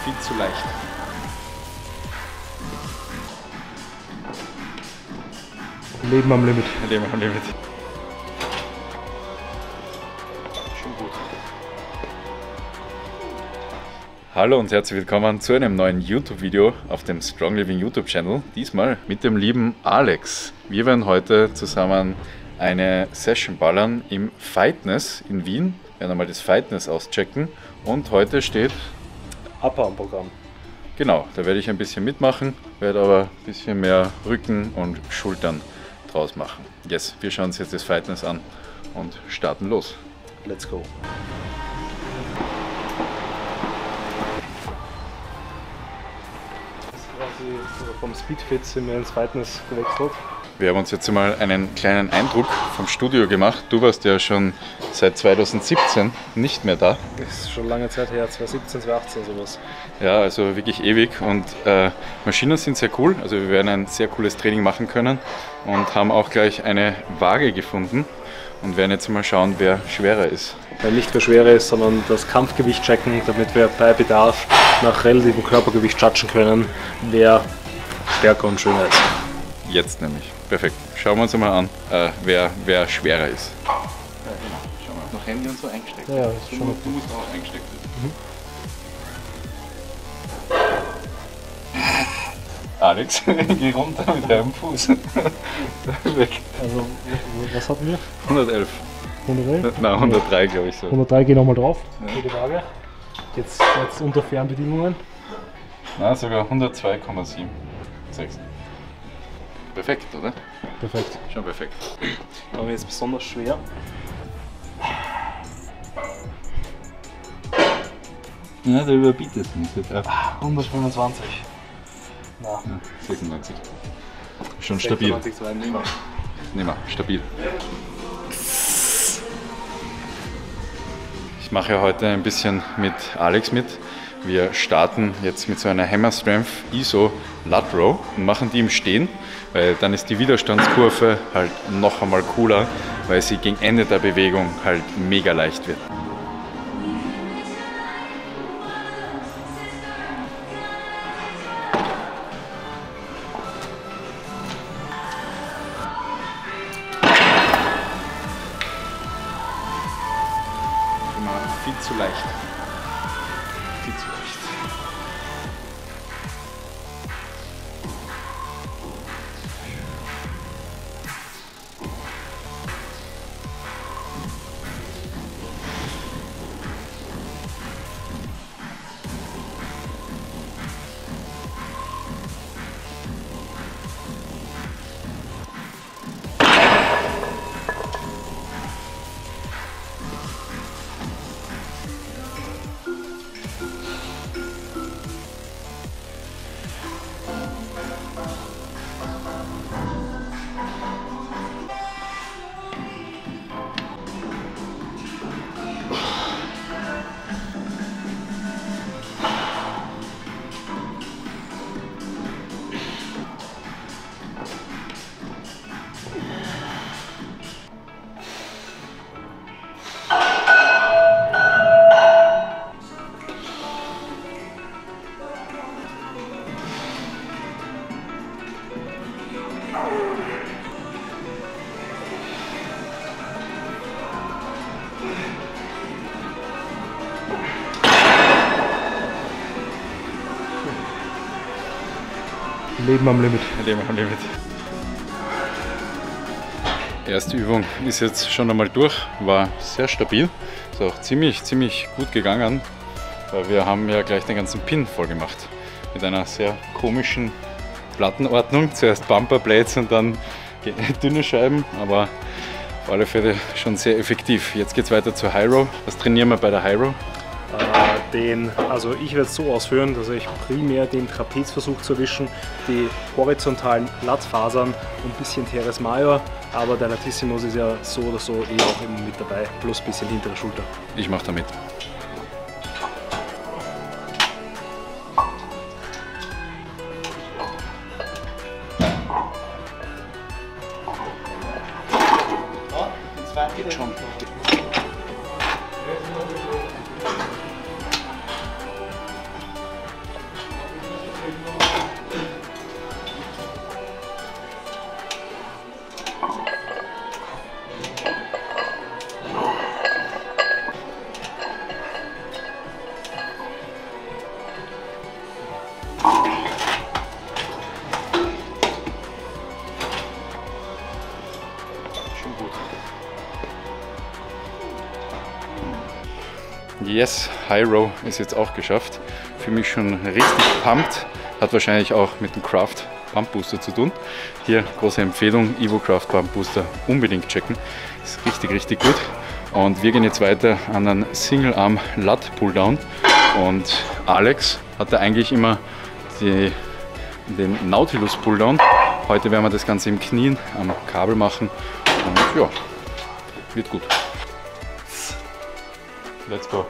viel zu leicht. Leben am Limit. Leben am Limit. Schon gut. Hallo und herzlich willkommen zu einem neuen YouTube-Video auf dem Strong Living YouTube-Channel. Diesmal mit dem lieben Alex. Wir werden heute zusammen eine Session ballern im Fitness in Wien. Wir werden einmal das Fitness auschecken und heute steht Upper am Programm. Genau, da werde ich ein bisschen mitmachen, werde aber ein bisschen mehr Rücken und Schultern draus machen. Yes, wir schauen uns jetzt das Fitness an und starten los. Let's go. Das ist quasi vom Speedfit sind wir ins Fitness gewechselt. Wir haben uns jetzt mal einen kleinen Eindruck vom Studio gemacht. Du warst ja schon seit 2017 nicht mehr da. Das ist schon lange Zeit her, 2017, 2018 sowas. Ja, also wirklich ewig und Maschinen sind sehr cool. Also wir werden ein sehr cooles Training machen können und haben auch gleich eine Waage gefunden und werden jetzt mal schauen, wer schwerer ist. Weil nicht wer schwerer ist, sondern das Kampfgewicht checken, damit wir bei Bedarf nach relativem Körpergewicht judgen können, wer stärker und schöner ist. Jetzt nämlich. Perfekt. Schauen wir uns mal an, wer schwerer ist. Ja, genau. Schau mal, noch Handy und so eingesteckt. Ja, das ist schon okay. Du musst auch eingesteckt werden. Alex, geh runter mit deinem Fuß. Weg. Also, was hatten wir? 111. 111? Nein, 103 glaube ich so. 103, geh nochmal drauf. Ja. Für die Waage. Jetzt unter Fernbedingungen. Na, sogar 102,76. Perfekt, oder? Perfekt. Schon perfekt. Aber jetzt besonders schwer. Ja, du überbietest mich. 125. Na, Ja, 96. Schon stabil. 96, nehmen Nehmen wir, stabil. Ich mache ja heute ein bisschen mit Alex mit. Wir starten jetzt mit so einer Hammer Strength ISO Lat Row und machen die im Stehen, weil dann ist die Widerstandskurve halt noch einmal cooler, weil sie gegen Ende der Bewegung halt mega leicht wird. Immer viel zu leicht. Viel zu leicht. Leben am Limit. Leben am Limit. Erste Übung ist jetzt schon einmal durch, war sehr stabil, ist auch ziemlich gut gegangen, weil wir haben ja gleich den ganzen Pin voll gemacht mit einer sehr komischen Plattenordnung, zuerst Bumper Blades und dann dünne Scheiben, aber auf alle Fälle schon sehr effektiv. Jetzt geht es weiter zur High Row. Was trainieren wir bei der High Row? Also ich werde es so ausführen, dass ich primär den Trapez versuche zu erwischen, die horizontalen Latzfasern und ein bisschen Teres Major, aber der Latissimus ist ja so oder so eh auch immer mit dabei, plus ein bisschen hintere Schulter. Ich mache damit. Geht schon. Yes, High Row ist jetzt auch geschafft. Für mich schon richtig pumped. Hat wahrscheinlich auch mit dem Craft Pump Booster zu tun. Hier große Empfehlung, Evo Craft Pump Booster unbedingt checken. Ist richtig, richtig gut. Und wir gehen jetzt weiter an einen Single Arm Lat Pulldown. Und Alex hatte eigentlich immer den Nautilus Pulldown. Heute werden wir das Ganze im Knien am Kabel machen. Und ja, wird gut. Let's go.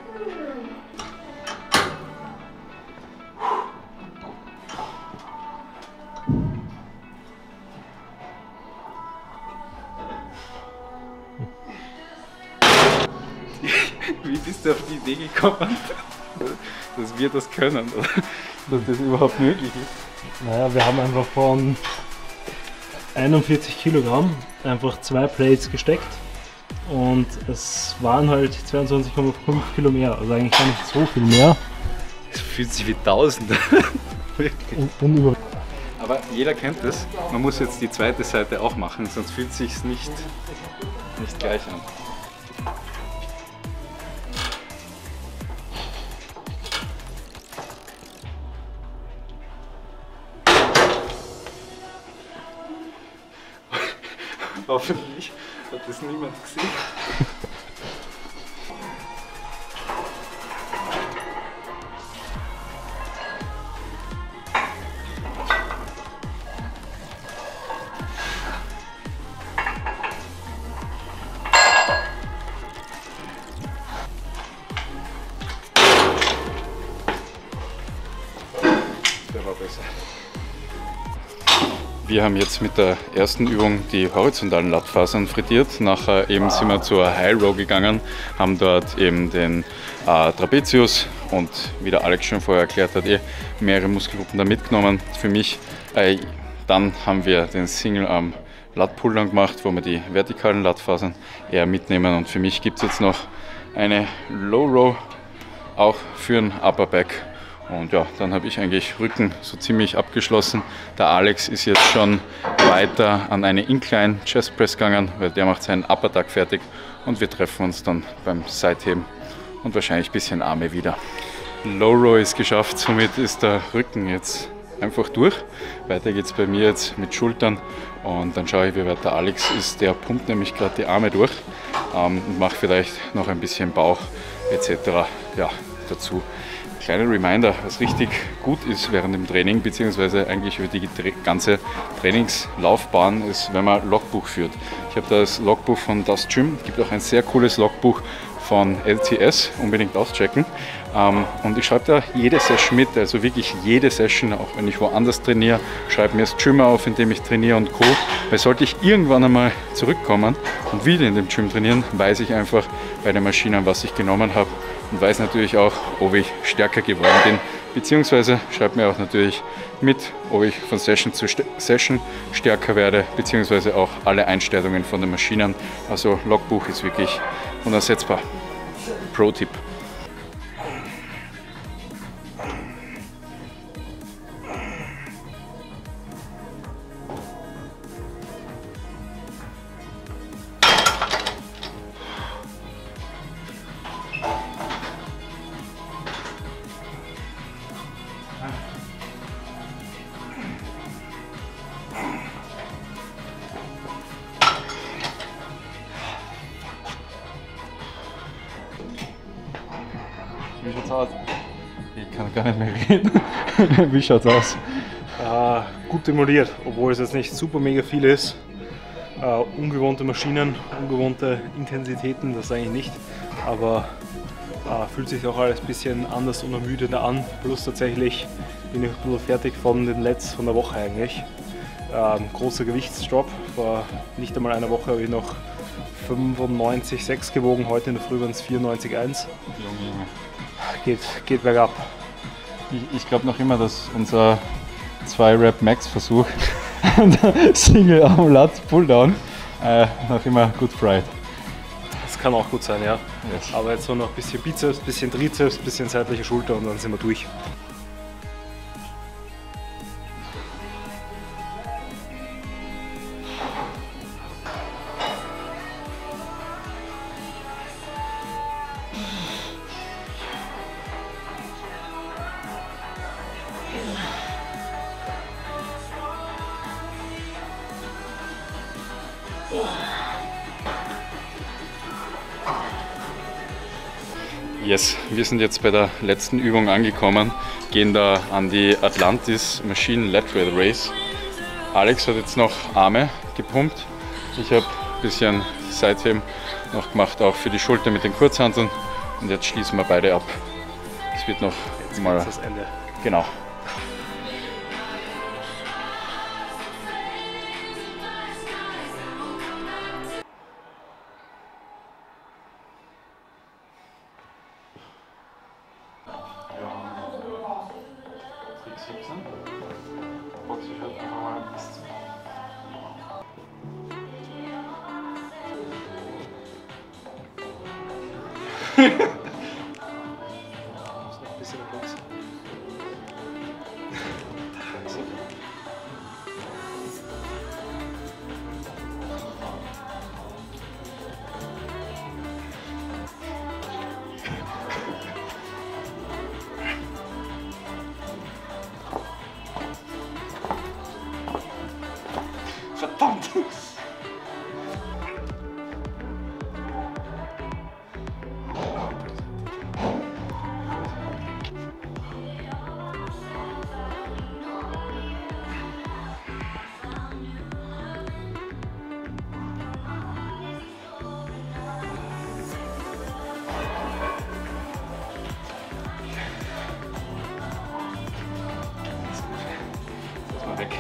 Wie bist du auf die Idee gekommen, dass wir das können, oder dass das überhaupt möglich ist? Naja, wir haben einfach von 41 Kilogramm einfach 2 Plates gesteckt und es waren halt 22,5 Kilo mehr, also eigentlich gar nicht so viel mehr. Es fühlt sich wie Tausende. Aber jeder kennt das, man muss jetzt die zweite Seite auch machen, sonst fühlt es sich nicht gleich an. Hoffentlich hat das niemand gesehen. Der war besser. Wir haben jetzt mit der ersten Übung die horizontalen Lattfasern frittiert. Nachher eben sind wir zur High Row gegangen, haben dort eben den Trapezius und wie der Alex schon vorher erklärt hat, mehrere Muskelgruppen da mitgenommen. Für mich, dann haben wir den Single Arm Lat Pulldown gemacht, wo wir die vertikalen Lattfasern eher mitnehmen. Und für mich gibt es jetzt noch eine Low Row, auch für den Upper Back. Und ja, dann habe ich eigentlich Rücken so ziemlich abgeschlossen. Der Alex ist jetzt schon weiter an eine Incline Chest Press gegangen, weil der macht seinen Upper Tuck fertig und wir treffen uns dann beim Seitheben und wahrscheinlich ein bisschen Arme wieder. Low Row ist geschafft, somit ist der Rücken jetzt einfach durch. Weiter geht es bei mir jetzt mit Schultern und dann schaue ich, wie weit der Alex ist. Der pumpt nämlich gerade die Arme durch und macht vielleicht noch ein bisschen Bauch etc. Ja, dazu. Kleiner Reminder, was richtig gut ist während dem Training, beziehungsweise eigentlich über die ganze Trainingslaufbahn, ist, wenn man Logbuch führt. Ich habe das Logbuch von Das Gym, gibt auch ein sehr cooles Logbuch von LTS, unbedingt auschecken. Und ich schreibe da jede Session mit, also wirklich jede Session, auch wenn ich woanders trainiere, schreibe mir das Gym auf, in dem ich trainiere und Co. Weil sollte ich irgendwann einmal zurückkommen und wieder in dem Gym trainieren, weiß ich einfach bei den Maschinen, was ich genommen habe und weiß natürlich auch, ob ich stärker geworden bin, beziehungsweise schreibe mir auch natürlich mit, ob ich von Session zu Session stärker werde, beziehungsweise auch alle Einstellungen von den Maschinen. Also Logbuch ist wirklich unersetzbar. Pro-Tipp. Wie schaut's aus? Ich kann gar nicht mehr reden. Wie schaut's aus? Gut demoliert, obwohl es jetzt nicht super mega viel ist. Ungewohnte Maschinen, ungewohnte Intensitäten, das eigentlich nicht. Aber fühlt sich auch alles ein bisschen anders und ermüdender an. Plus tatsächlich bin ich ein bisschen fertig von den Lets von der Woche eigentlich. Großer Gewichtsdrop. Vor nicht einmal einer Woche habe ich noch 95,6 gewogen, heute in der Früh waren es 94,1. Geht bergab. Ich glaube noch immer, dass unser 2-Rep-Max-Versuch der Single Arm Lat Pulldown noch immer gut fried. Das kann auch gut sein, ja. Yes. Aber jetzt so noch ein bisschen Bizeps, ein bisschen Trizeps, ein bisschen seitliche Schulter und dann sind wir durch. Yes, wir sind jetzt bei der letzten Übung angekommen, gehen da an die Atlantis Machine Lateral Race. Alex hat jetzt noch Arme gepumpt, ich habe ein bisschen Seitheben noch gemacht, auch für die Schulter mit den Kurzhanteln, und jetzt schließen wir beide ab. Es wird noch Jetzt mal das Ende. genau. Verdammt! Lass mal weg.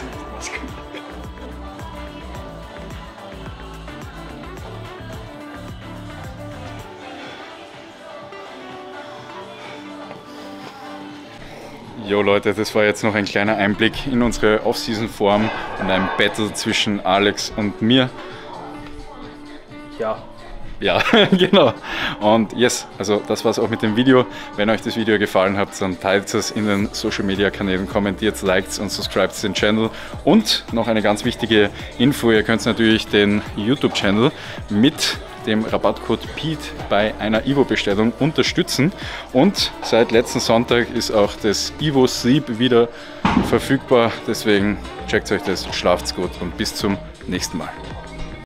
Jo Leute, das war jetzt noch ein kleiner Einblick in unsere Off-Season-Form und ein Battle zwischen Alex und mir. Ja. Ja, genau. Und yes, also das war's auch mit dem Video. Wenn euch das Video gefallen hat, dann teilt es in den Social Media Kanälen, kommentiert, liked und subscribt den Channel. Und noch eine ganz wichtige Info, ihr könnt natürlich den YouTube-Channel mit dem Rabattcode PETE bei einer Evo-Bestellung unterstützen. Und seit letzten Sonntag ist auch das Evo Sleep wieder verfügbar. Deswegen checkt euch das, schlaft's gut und bis zum nächsten Mal.